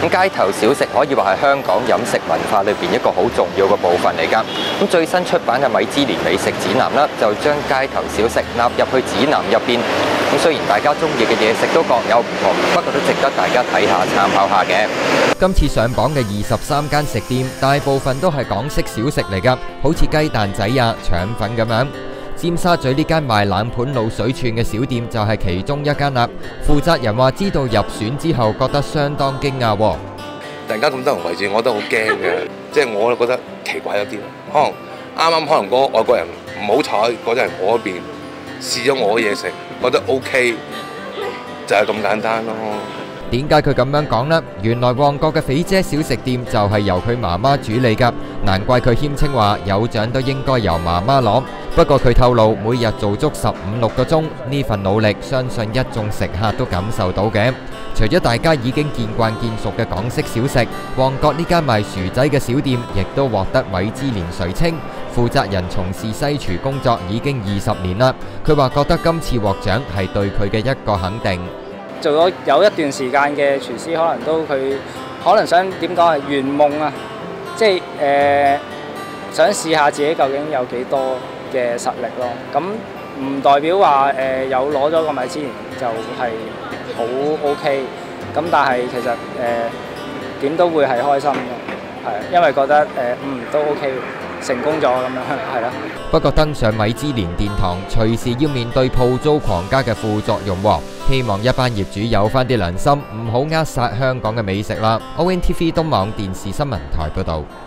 街頭小食可以話係香港飲食文化裏邊一個好重要嘅部分嚟㗎。咁最新出版嘅米芝蓮美食指南啦，就將街頭小食納入去指南入邊。咁雖然大家中意嘅嘢食都各有唔同，不過都值得大家睇下參考下嘅。今次上榜嘅23間食店，大部分都係港式小食嚟㗎，好似雞蛋仔啊、腸粉咁樣。尖沙咀呢間賣冷盤滷水串嘅小店就係其中一間啦。負責人話：知道入選之後，覺得相當驚訝喎。 突然間咁多人圍住，我覺得好驚嘅，即係我覺得奇怪一啲。可能啱可能嗰個外國人唔好彩嗰陣我嗰邊試咗我嘅嘢食，覺得 OK， 就係咁簡單咯。 點解佢咁樣講呢？原來旺角嘅肥姐小食店就係由佢媽媽主理㗎，難怪佢謙稱話有獎都應該由媽媽攞。不過佢透露，每日做足15-16個鐘，呢份努力相信一眾食客都感受到嘅。除咗大家已經見慣見熟嘅港式小食，旺角呢間賣薯仔嘅小店亦都獲得米芝蓮垂青。負責人從事西廚工作已經20年啦，佢話覺得今次獲獎係對佢嘅一個肯定。 做咗有一段時間嘅廚師，可能想點講係圓夢啊，即係想試下自己究竟有幾多嘅實力咯。咁唔代表話有攞咗個米芝蓮就係好 OK。咁但係其實點都會係開心嘅，係因為覺得都 OK。成功咗咁樣，係啦。 不過登上米芝蓮殿堂，隨時要面對鋪租狂加嘅副作用喎。希望一班業主有返啲良心，唔好扼殺香港嘅美食啦。ONTV 東網電視新聞台報導。